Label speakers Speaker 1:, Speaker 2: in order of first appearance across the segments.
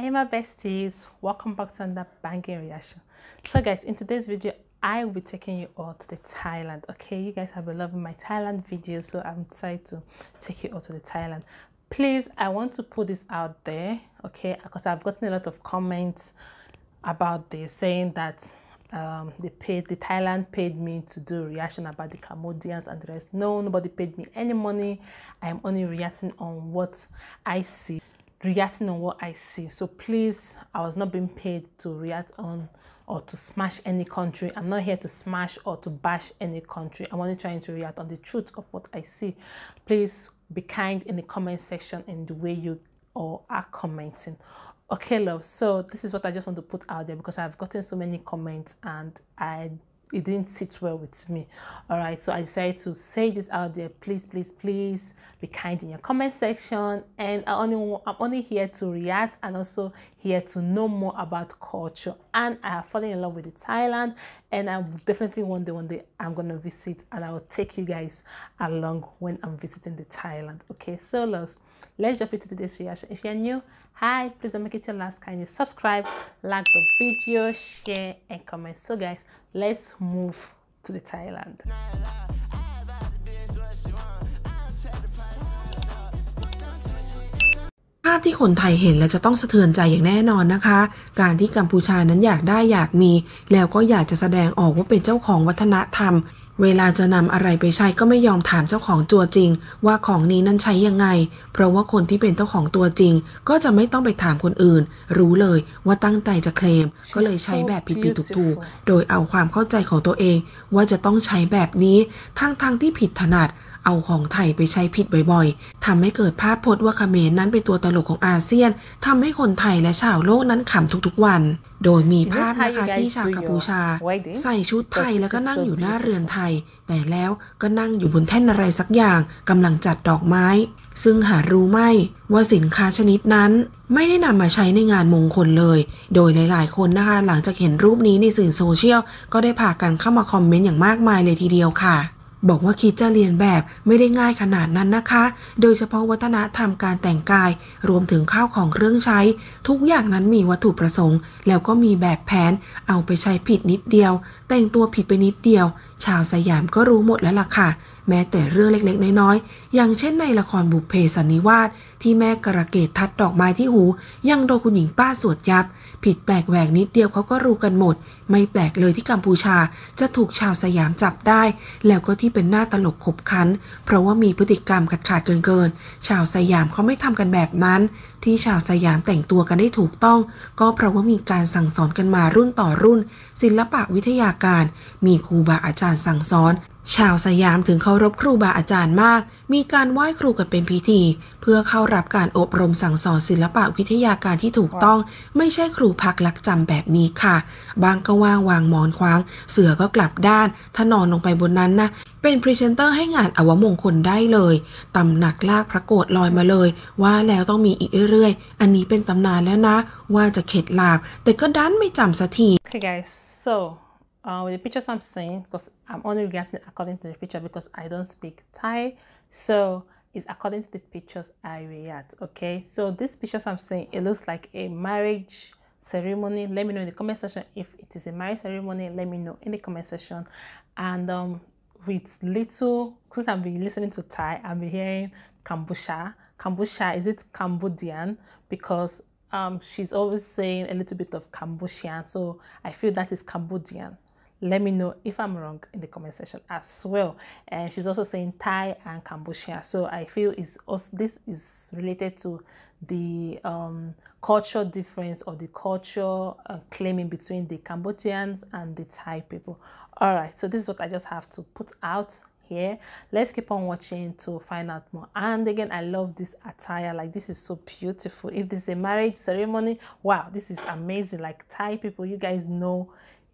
Speaker 1: Hey my besties, welcome back to another banging reaction. So guys, in today's video I will be taking you all to the Thailand. Okay, you guys have been loving my Thailand videos, so I'm excited to take you all to the Thailand. Please, I want to put this out there, okay, because I've gotten a lot of comments about this saying that the Thailand paid me to do reaction about the Cambodians and the rest. No, nobody paid me any money. I am only reacting on what I see. So please, I was not being paid to react on or to smash any country. I'm not here to smash or to bash any country. I'm only trying to react on the truth of what I see. Please be kind in the comment section in the way you all are commenting. Okay, love, so this is what I just want to put out there because I've gotten so many comments and it didn't sit well with me. All right, so I decided to say this out there. Please be kind in your comment section, and I'm only here to react and also here to know more about culture. And I have fallen in love with Thailand, and I definitely one day I'm gonna visit, and I will take you guys along when I'm visiting the Thailand. Okay, so loves, let's jump into today's reaction. If you're new, hi, please don't make it your last. Kindly subscribe, like the video, share and comment. So guys, let's move to the Thailand.
Speaker 2: ภาพที่คนไทยเห็นแล้วจะต้องสะเทือนใจอย่างแน่นอนนะคะการที่กัมพูชานั้นอยากได้อยากมีแล้วก็อยากจะแสดงออกว่าเป็นเจ้าของวัฒนธรรมเวลาจะนำอะไรไปใช้ก็ไม่ยอมถามเจ้าของตัวจริงว่าของนี้นั้นใช้ยังไงเพราะว่าคนที่เป็นเจ้าของตัวจริงก็จะไม่ต้องไปถามคนอื่นรู้เลยว่าตั้งใจจะเคลมก็เลยใช้แบบผิดๆถูกๆโดยเอาความเข้าใจของตัวเองว่าจะต้องใช้แบบนี้ทั้งที่ผิดถนัดเอาของไทยไปใช้ผิดบ่อยๆทำให้เกิดภาพพจน์ว่าเขมรนั้นเป็นตัวตลกของอาเซียนทำให้คนไทยและชาวโลกนั้นขำทุกๆวันโดยมีภาพนะคะที่ชาวกัมพูชาใส่ชุดไทยแล้วก็นั่งอยู่หน้าเรือนไทยแต่แล้วก็นั่งอยู่บนแท่นอะไรสักอย่างกำลังจัดดอกไม้ซึ่งหารู้ไม่ว่าสินค้าชนิดนั้นไม่ได้นำมาใช้ในงานมงคลเลยโดยหลายๆคนนะคะหลังจากเห็นรูปนี้ในสื่อโซเชียลก็ได้พากันเข้ามาคอมเมนต์อย่างมากมายเลยทีเดียวค่ะบอกว่าคิดจะเรียนแบบไม่ได้ง่ายขนาดนั้นนะคะโดยเฉพาะวัฒนธรรมการแต่งกายรวมถึงข้าวของเครื่องใช้ทุกอย่างนั้นมีวัตถุประสงค์แล้วก็มีแบบแผนเอาไปใช้ผิดนิดเดียวแต่งตัวผิดไปนิดเดียวชาวสยามก็รู้หมดแล้วล่ะค่ะแม้แต่เรื่องเล็กๆน้อยๆอย่างเช่นในละครบุพเพสันนิวาสที่แม่กระเกดทัดดอกไม้ที่หูยังโดนคุณหญิงป้าสวดยับผิดแปลกแหวกนิดเดียวเขาก็รู้กันหมดไม่แปลกเลยที่กัมพูชาจะถูกชาวสยามจับได้แล้วก็ที่เป็นหน้าตลกขบขันเพราะว่ามีพฤติกรรมขาดเกินชาวสยามเขาไม่ทำกันแบบนั้นที่ชาวสยามแต่งตัวกันได้ถูกต้องก็เพราะว่ามีการสั่งสอนกันมารุ่นต่อรุ่นศิลปะวิทยาการมีครูบาอาจารย์สั่งสอนชาวสยามถึงเคารพครูบาอาจารย์มากมีการไหว้ครูกันเป็นพิธีเพื่อเข้ารับการอบรมสั่งสอนศิลปะวิทยาการที่ถูกต้องไม่ใช่ครูพักลักจำแบบนี้ค่ะบางก็วางหมอนคว้างเสือก็กลับด้านถ้านอนลงไปบนนั้นนะเป็นพรีเซนเตอร์ให้งานอวมงคลได้เลยตำหนักลากพระโกฐลอยมาเลยว่าแล้วต้องมีอีกเรื่อยๆอันนี้เป็นตำนานแล้วนะว่าจะเข็ดหลาบแต่ก็ดันไม่จำสักที
Speaker 1: Okay guys, so with the pictures I'm seeing, because I'm only reacting according to the picture because I don't speak Thai, so it's according to the pictures I react. Okay, so these pictures I'm seeing, it looks like a marriage ceremony. Let me know in the comment section if it is a marriage ceremony. Let me know in the comment section. And with little, since I've been listening to Thai, I've been hearing Kambucha. Is it Cambodian? Because she's always saying a little bit of Cambodian, so I feel that is Cambodian. Let me know if I'm wrong in the comment section as well. And she's also saying Thai and Cambodia, so I feel this is related to the cultural difference or the culture claiming between the Cambodians and the Thai people. All right, so this is what I just have to put out here. Let's keep on watching to find out more. And again, I love this attire. Like, this is so beautiful. If this is a marriage ceremony, wow, this is amazing. Like, Thai people, you guys know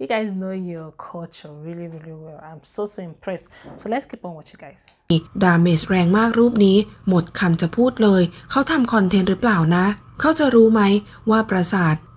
Speaker 1: your culture really well. I'm so impressed. So let's keep on watching, guys.
Speaker 2: ดาเมจแรงมากรูปนี้หมดคำจะพูดเลยเขาทำคอนเทนต์หรือเปล่านะเขาจะรู้ไหมว่าปราสาท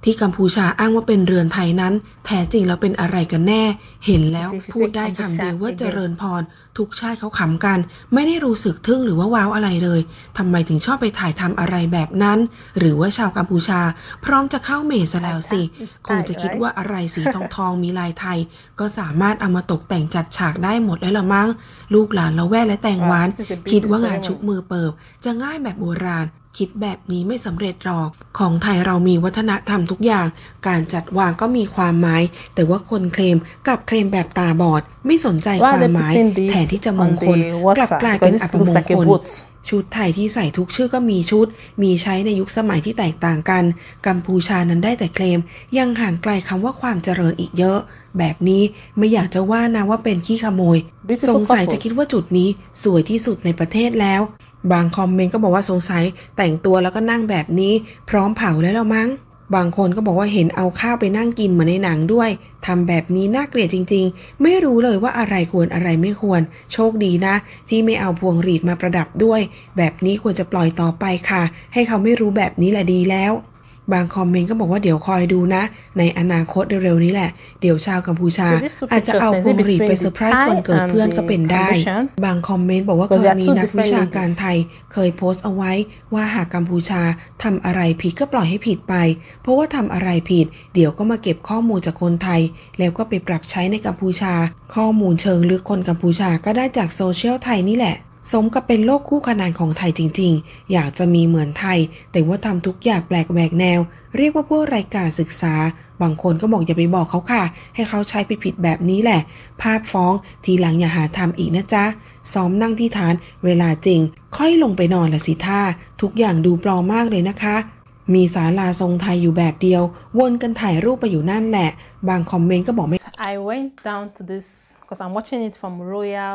Speaker 2: ที่กัมพูชาอ้างว่าเป็นเรือนไทยนั้นแท้จริงแล้วเป็นอะไรกันแน่เห็นแล้วพูดได้คำเดียวว่าเจริญพรทุกชาติเขาขำกันไม่ได้รู้สึกทึ่งหรือว่าว้าวอะไรเลยทำไมถึงชอบไปถ่ายทำอะไรแบบนั้นหรือว่าชาวกัมพูชาพร้อมจะเข้าเมซะแล้วสิคงจะคิดว่าอะไรสีทองมีลายไทยก็สามารถเอามาตกแต่งจัดฉากได้หมดแล้วละมั้งลูกหลานละแวกและแต่งหวานคิดว่างานชุบมือเปิบจะง่ายแบบโบราณคิดแบบนี้ไม่สำเร็จหรอกของไทยเรามีวัฒนธรรมทุกอย่างการจัดวางก็มีความหมายแต่ว่าคนเคลมกับเคลมแบบตาบอดไม่สนใจความหมายแทนที่จะมงคลกลับกลายเป็นอัปมงคลชุดไทยที่ใส่ทุกชื่อก็มีชุดมีใช้ในยุคสมัยที่แตกต่างกันกัมพูชานั้นได้แต่เคลมยังห่างไกลคำว่าความเจริญอีกเยอะแบบนี้ไม่อยากจะว่านะว่าเป็นขี้ขโมยสงสัยจะคิดว่าจุดนี้สวยที่สุดในประเทศแล้วบางคอมเมนต์ก็บอกว่าสงสัยแต่งตัวแล้วก็นั่งแบบนี้พร้อมเผาแล้วละมั้งบางคนก็บอกว่าเห็นเอาข้าวไปนั่งกินเหมือนในหนังด้วยทำแบบนี้น่าเกลียดจริงๆไม่รู้เลยว่าอะไรควรอะไรไม่ควรโชคดีนะที่ไม่เอาพวงหรีดมาประดับด้วยแบบนี้ควรจะปล่อยต่อไปค่ะให้เขาไม่รู้แบบนี้แหละดีแล้วบางคอมเมนต์ก็บอกว่าเดี๋ยวคอยดูนะในอนาคตเร็วๆนี้แหละเดี๋ยวชาวกัมพูชาอาจจะเอาพวงหรีดไปเซอร์ไพรส์วันเกิดเพื่อนก็เป็นได้บางคอมเมนต์บอกว่าเคยมีนักวิชาการไทยเคยโพสต์เอาไว้ว่าหากกัมพูชาทำอะไรผิดก็ปล่อยให้ผิดไปเพราะว่าทำอะไรผิดเดี๋ยวก็มาเก็บข้อมูลจากคนไทยแล้วก็ไปปรับใช้ในกัมพูชาข้อมูลเชิงลึกคนกัมพูชาก็ได้จากโซเชียลไทยนี่แหละสมกับเป็นโลกคู่ขนานของไทยจริงๆอยากจะมีเหมือนไทยแต่ว่าทำทุกอย่างแปลกแหวกแนวเรียกว่าพวกรายการศึกษาบางคนก็บอกอย่าไปบอกเขาค่ะให้เขาใช้ผิดๆแบบนี้แหละภาพฟ้องทีหลังอย่าหาทำอีกนะจ๊ะซ้อมนั่งที่ฐานเวลาจริงค่อยลงไปนอนละสิท่าทุกอย่างดูปลอมมากเลยนะคะมีศาลาทรงไทยอยู่แบบเดียววนกันถ่ายรูปไปอยู่นั่นแหละบางคอมเมนต์ก็บอกไม่
Speaker 1: I went down to this because I'm watching it from Royal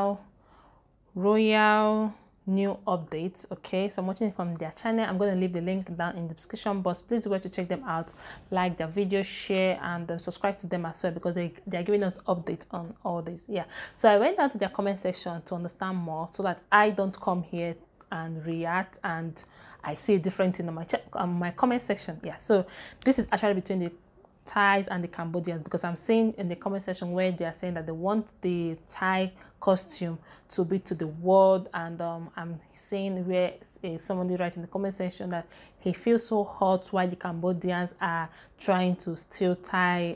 Speaker 1: new updates. Okay, so I'm watching it from their channel. I'm going to leave the link down in the description box. Please do well to check them out, like their video, share, and subscribe to them as well because they're giving us updates on all this. Yeah, so I went down to their comment section to understand more so that I don't come here and react and I see a different thing on my comment section. Yeah, so this is actually between the Thais and the Cambodians because I'm seeing in the comment section where they are saying that they want the Thai costume to be to the world, and I'm seeing where somebody writes in the comment section that he feels so hot while the Cambodians are trying to steal Thai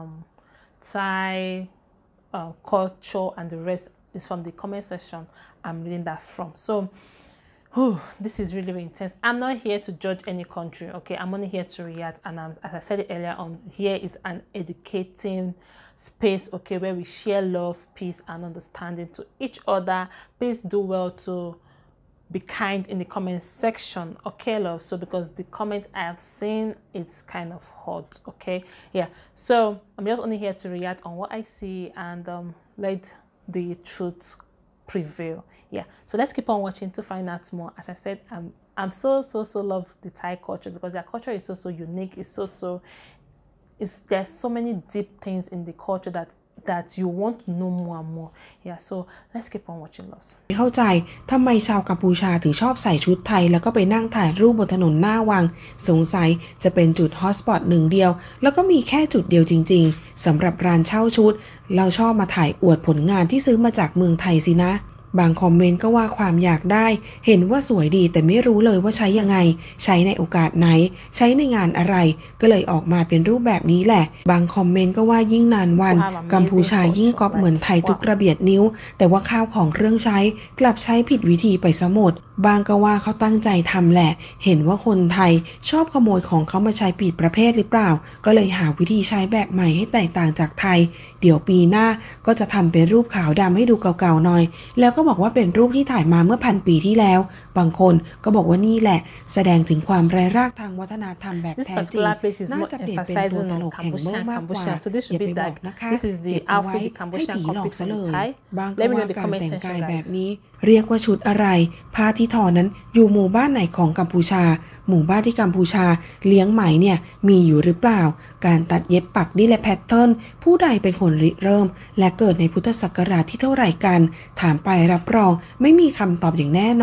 Speaker 1: culture, and the rest is from the comment section I'm reading that from. So this is really, really intense. I'm not here to judge any country, okay? I'm only here to react, and as I said earlier on, here is an educating space, okay, where we share love, peace, and understanding to each other. Please do well to be kind in the comment section, okay, love? So because the comment I have seen, it's kind of hot, okay? Yeah, so I'm just only here to react on what I see and let the truth prevail. Yeah, so let's keep on watching to find out more. As I said, I'm so love the Thai culture because their culture is so unique. It's there's so many deep things in the culture that you want to know more and more. Yeah, so let's keep on watching, loves.
Speaker 2: เข้าใจทำไมชาวกัมพูชาถึงชอบใส่ชุดไทยแล้วก็ไปนั่งถ่ายรูปบนถนนหน้าวังสงสัยจะเป็นจุดฮอตสปอตหนึ่งเดียวแล้วก็มีแค่จุดเดียวจริงๆสำหรับร้านเช่าชุดเราชอบมาถ่ายอวดผลงานที่ซื้อมาจากเมืองไทยสินะบางคอมเมนต์ก็ว่าความอยากได้เห็นว่าสวยดีแต่ไม่รู้เลยว่าใช้ยังไงใช้ในโอกาสไหนใช้ในงานอะไรก็เลยออกมาเป็นรูปแบบนี้แหละบางคอมเมนต์ก็ว่ายิ่งนานวันกัมพูชายิ่งก๊อปเหมือนไทยทุกระเบียดนิ้วแต่ว่าข้าวของเครื่องใช้กลับใช้ผิดวิธีไปซะหมดบางก็ว่าเขาตั้งใจทำแหละเห็นว่าคนไทยชอบขโมยของเขามาใช้ผิดประเภทหรือเปล่าก็เลยหาวิธีใช้แบบใหม่ให้แตกต่างจากไทยเดี๋ยวปีหน้าก็จะทำเป็นรูปขาวดำให้ดูเก่าๆหน่อยแล้วก็บอกว่าเป็นรูปที่ถ่ายมาเมื่อ1,000 ปีที่แล้วบางคนก็บอกว่านี่แหละแสดงถึงความไร้รากทางวัฒนธรรมแบบแท้จริงน่าจะเปลี่ยนเป็นตัวตลกแห่งเมืองมากกว่าอย่าไปบอกนะคะเก็บเอาไว้ให้ผีหลอกซะเลยบางก็ว่าการแต่งกายแบบนี้เรียกว่าชุดอะไรผ้าที่ทอนั้นอยู่หมู่บ้านไหนของกัมพูชาหมู่บ้านที่กัมพูชาเลี้ยงไหมเนี่ยมีอยู่หรือเปล่าการตัดเย็บปักดิ้นและแพทเทิร์นผู้ใดเป็นคนริเริ่มและเกิดในพุทธศักราชที่เท่าไหร่กันถามไปรับรองไม่มีคำตอบอย่างแน่นอน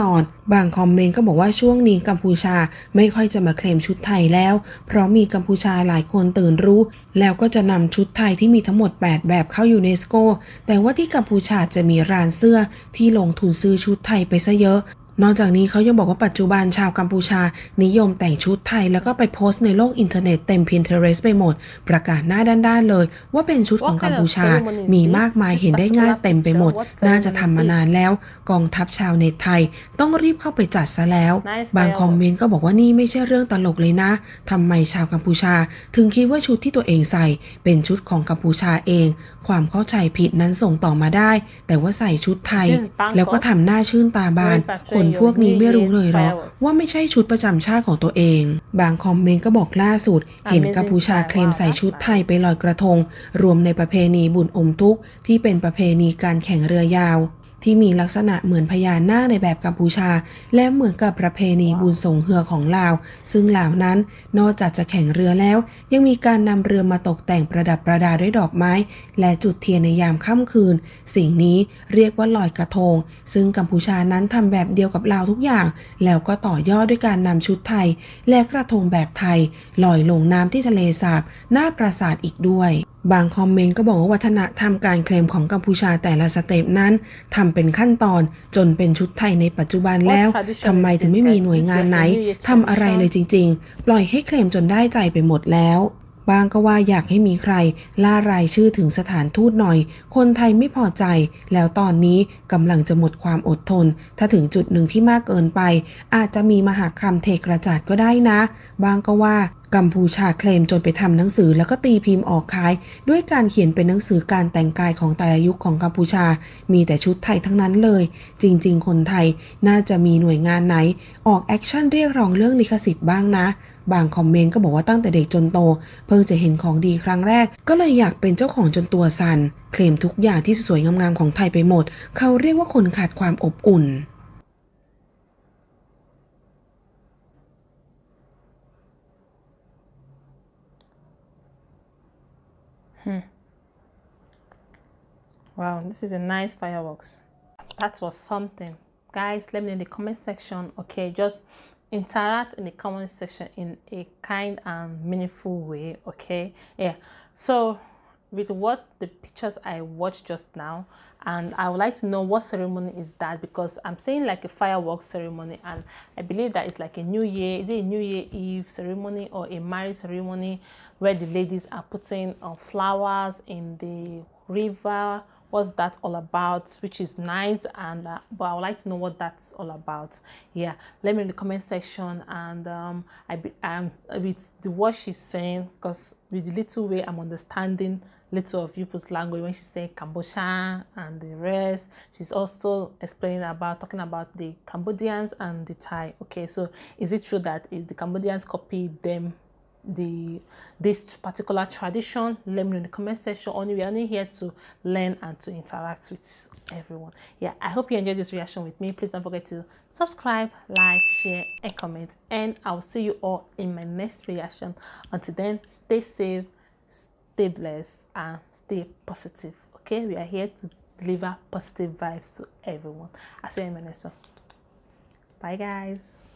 Speaker 2: บางคอมเมนต์ก็บอกว่าช่วงนี้กัมพูชาไม่ค่อยจะมาเคลมชุดไทยแล้วเพราะมีกัมพูชาหลายคนตื่นรู้แล้วก็จะนำชุดไทยที่มีทั้งหมด8แบบเข้ายูเนสโกแต่ว่าที่กัมพูชาจะมีร้านเสื้อที่ลงทุนซื้อชุดไทยไปซะเยอะนอกจากนี้เขายังบอกว่าปัจจุบันชาวกัมพูชานิยมแต่งชุดไทยแล้วก็ไปโพสต์ในโลกอินเทอร์เน็ตเต็ม Pinterest ไปหมดประกาศหน้าด้านๆเลยว่าเป็นชุดของกัมพูชามีมากมายเห็นได้ง่ายเต็มไปหมดน่าจะทำมานานแล้วกองทัพชาวเน็ตไทยต้องรีบเข้าไปจัดซะแล้วบางคอมเมนต์ก็บอกว่านี่ไม่ใช่เรื่องตลกเลยนะทำไมชาวกัมพูชาถึงคิดว่าชุดที่ตัวเองใส่เป็นชุดของกัมพูชาเองความเข้าใจผิดนั้นส่งต่อมาได้แต่ว่าใส่ชุดไทยแล้วก็ทำหน้าชื่นตาบานคนพวกนี้ไม่รู้เลยหรอว่าไม่ใช่ชุดประจำชาติของตัวเองบางคอมเมนต์ก็บอกล่าสุดเห็นกัมพูชาเคลมใส่ชุดไทยไปลอยกระทงรวมในประเพณีบุญอมทุกข์ที่เป็นประเพณีการแข่งเรือยาวที่มีลักษณะเหมือนพญานาคในแบบกัมพูชาและเหมือนกับประเพณีบุญส่งเรือของลาวซึ่งลาวนั้นนอกจากจะแข่งเรือแล้วยังมีการนำเรือมาตกแต่งประดับประดาด้วยดอกไม้และจุดเทียนในยามค่ำคืนสิ่งนี้เรียกว่าลอยกระทงซึ่งกัมพูชานั้นทำแบบเดียวกับลาวทุกอย่างแล้วก็ต่อยอดด้วยการนำชุดไทยและกระทงแบบไทยลอยลงน้ำที่ทะเลสาบหน้าปราสาทอีกด้วยบางคอมเมนต์ก็บอกว่าวัฒนธรรมการเคลมของกัมพูชาแต่ละสเต็ปนั้นทำเป็นขั้นตอนจนเป็นชุดไทยในปัจจุบันแล้วทำไมถึงไม่มีหน่วยงานไหนทำอะไรเลยจริงๆปล่อยให้เคลมจนได้ใจไปหมดแล้วบางก็ว่าอยากให้มีใครล่ารายชื่อถึงสถานทูตหน่อยคนไทยไม่พอใจแล้วตอนนี้กำลังจะหมดความอดทนถ้าถึงจุดหนึ่งที่มากเกินไปอาจจะมีมหากรรมเทกระจาดก็ได้นะบางก็ว่ากัมพูชาเคลมจนไปทำหนังสือแล้วก็ตีพิมพ์ออกขายด้วยการเขียนเป็นหนังสือการแต่งกายของแต่ละยุคของกัมพูชามีแต่ชุดไทยทั้งนั้นเลยจริงๆคนไทยน่าจะมีหน่วยงานไหนออกแอคชั่นเรียกร้องเรื่องลิขสิทธิ์บ้างนะบางคอมเมนต์ก็บอกว่าตั้งแต่เด็กจนโตเพิ่งจะเห็นของดีครั้งแรกก็เลยอยากเป็นเจ้าของจนตัวสั่นเคลมทุกอย่างที่สวยงามๆของไทยไปหมดเขาเรียกว่าคนขาดความอบอุ่น
Speaker 1: Wow, this is a nice fireworks. That was something. Guys, let me know in the comment section. Okay, just interact in the comment section in a kind and meaningful way. Okay, yeah. So with what the pictures I watched just now, and I would like to know what ceremony is that, because I'm saying like a fireworks ceremony, and I believe that it's like a New Year. Is it a New Year Eve ceremony or a marriage ceremony where the ladies are putting flowers in the river? What's that all about? Which is nice, and but I would like to know what that's all about. Yeah, let me in the comment section. And with the what she's saying, because with the little way I'm understanding little of people's language when she's saying Cambodia and the rest, she's also explaining about talking about the Cambodians and the Thai. Okay, so is it true that if the Cambodians copied them this particular tradition? Let me know in the comment section. We're only here to learn and to interact with everyone. Yeah, I hope you enjoyed this reaction with me. Please don't forget to subscribe, like, share and comment, and I will see you all in my next reaction. Until then, stay safe, stay blessed, and stay positive. Okay, we are here to deliver positive vibes to everyone. I'll see you in my next one. Bye guys.